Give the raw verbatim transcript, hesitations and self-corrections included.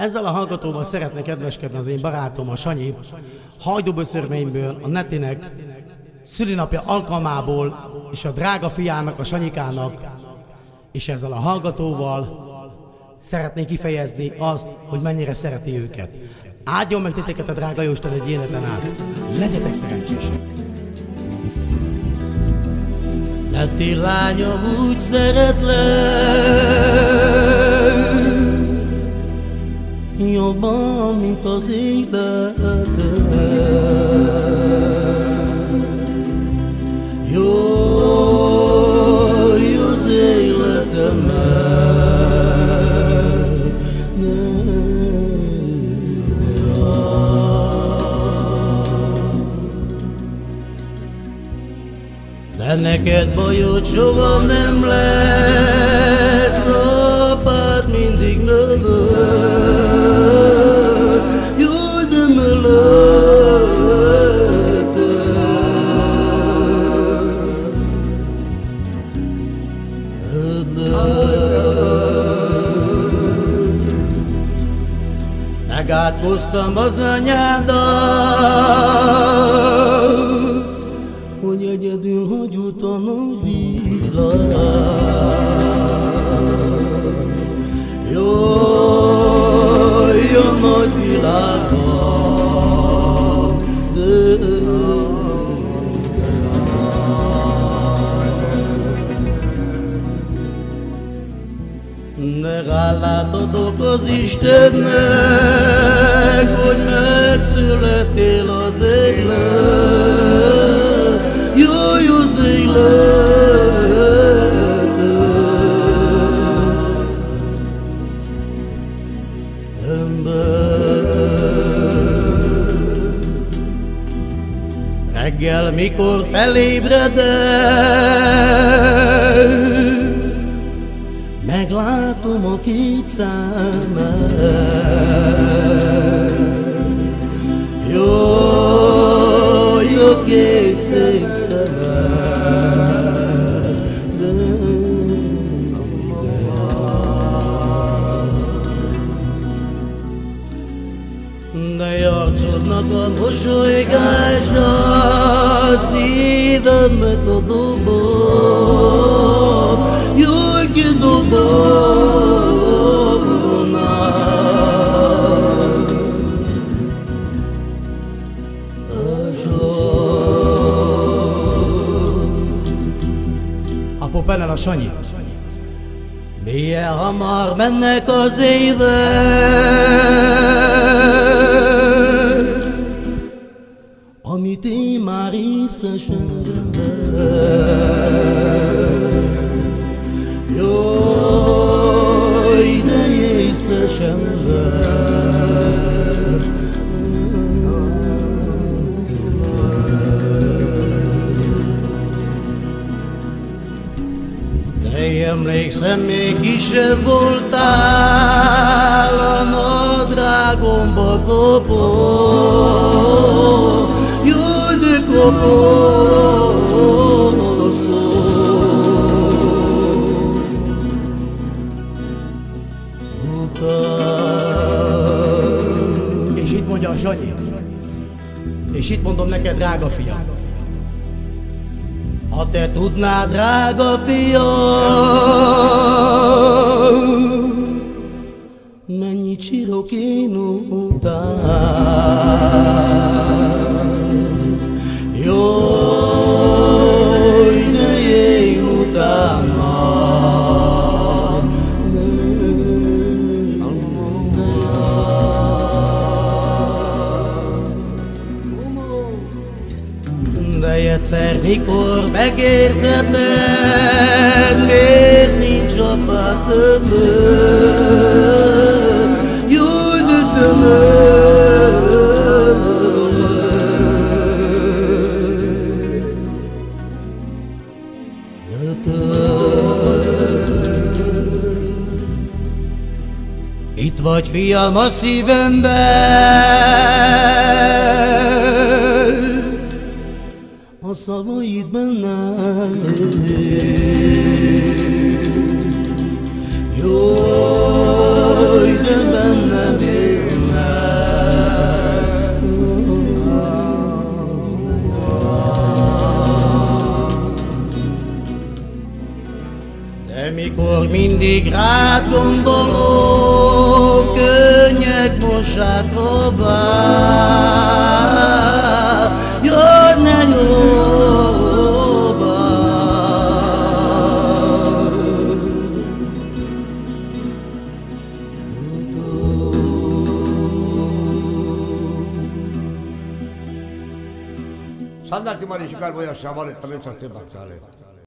Ezzel a hallgatóval szeretne kedveskedni az én barátom, a Sanyi, Hajdúböszörményből, a Netinek, szülinapja alkalmából, és a drága fiának, a Sanyikának, és ezzel a hallgatóval szeretné kifejezni azt, hogy mennyire szereti őket. Áldjon meg titeket a drága Jóisten egy életen át. Legyetek szerencsések! Leti lányom, úgy szeretlek, jobban, mint az életem. Jaj, az életemben de neked bajod soha nem lesz, apád mindig mellett, jaj, de mellett. Megátkoztam az anyádat, hogy egyedül hagyott a nagy világ. Jaj, a nagy világban, de ne hálát adok az Istennek, hogy megszülettél az élet. Jaj, az életem ember. Reggel, mikor felébredek, meglátom a két szemed. Jaj, a két szép szemed, de arcodnak a mosolygása, szívemnek a doba, jaj, kidobolnál. Apu Penel, a Sanyi. Milyen hamar mennek az évek, amit én már észre sem veszek. Jaj, de észre sem veszek. Emlékszem, még kisebb voltál, a nadrágomba kopott, jaj, de kopott. És itt mondja a Sanyi, és itt mondom neked, drága fiam, ha te tudnád, drága fiam, mennyit sírok én után. Jaj, de én utána, de egyszer, mikor megérted, miért nincs apád többet, jaj, de te itt vagy, fiam, a szívemben, a szavaid bennem él. Jaj, de bennem él. de mikor mindig rád gondolok, könnyek mossák robbá, jöjj ne jobbá. Sannak ki már is akár olyan sem van, amit csak többek szállít.